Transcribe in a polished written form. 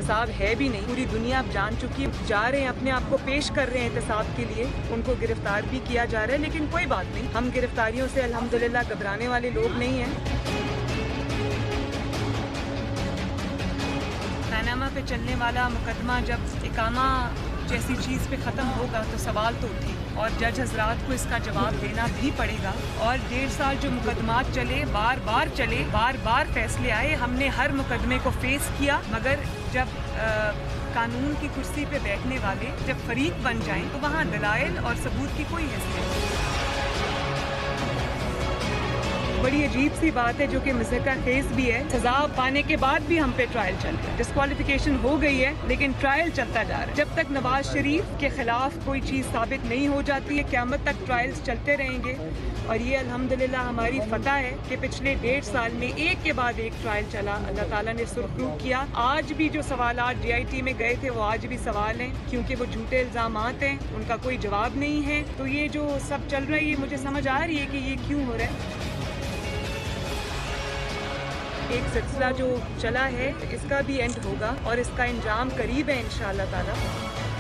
एहतसाब है भी नहीं, पूरी दुनिया अब जान चुकी है। जा रहे हैं, अपने आप को पेश कर रहे हैं एहतसाब के लिए, उनको गिरफ्तार भी किया जा रहा है, लेकिन कोई बात नहीं, हम गिरफ्तारियों से अल्हम्दुलिल्लाह घबराने वाले लोग नहीं हैं। पनामा पे चलने वाला मुकदमा जब इकामा जैसी चीज़ पे ख़त्म होगा तो सवाल तो उठे और जज हजरात को इसका जवाब देना भी पड़ेगा। और 1.5 साल जो मुकदमात चले, बार बार फैसले आए, हमने हर मुकदमे को फेस किया, मगर जब कानून की कुर्सी पे बैठने वाले जब फरीक बन जाएं तो वहाँ दलाइल और सबूत की कोई हैसियत नहीं। बड़ी अजीब सी बात है जो कि मुज़क्कर खेज भी है, सजा पाने के बाद भी हम पे ट्रायल चल रहा है। डिस्क्वालिफिकेशन हो गई है लेकिन ट्रायल चलता जा रहा है। जब तक नवाज शरीफ के खिलाफ कोई चीज़ साबित नहीं हो जाती है, क़यामत तक ट्रायल्स चलते रहेंगे। और ये अल्हम्दुलिल्लाह हमारी फतह है कि पिछले 1.5 साल में एक के बाद एक ट्रायल चला, अल्लाह ताला ने सुरखरू किया। आज भी जो सवालात JIT में गए थे वो आज भी सवाल हैं, क्योंकि वो झूठे इल्ज़ामात हैं, उनका कोई जवाब नहीं है। तो ये जो सब चल रहा है ये मुझे समझ आ रही है कि ये क्यों हो रहा है। एक सिलसिला जो चला है इसका भी एंड होगा और इसका इंजाम करीब है इंशाअल्लाह ताला।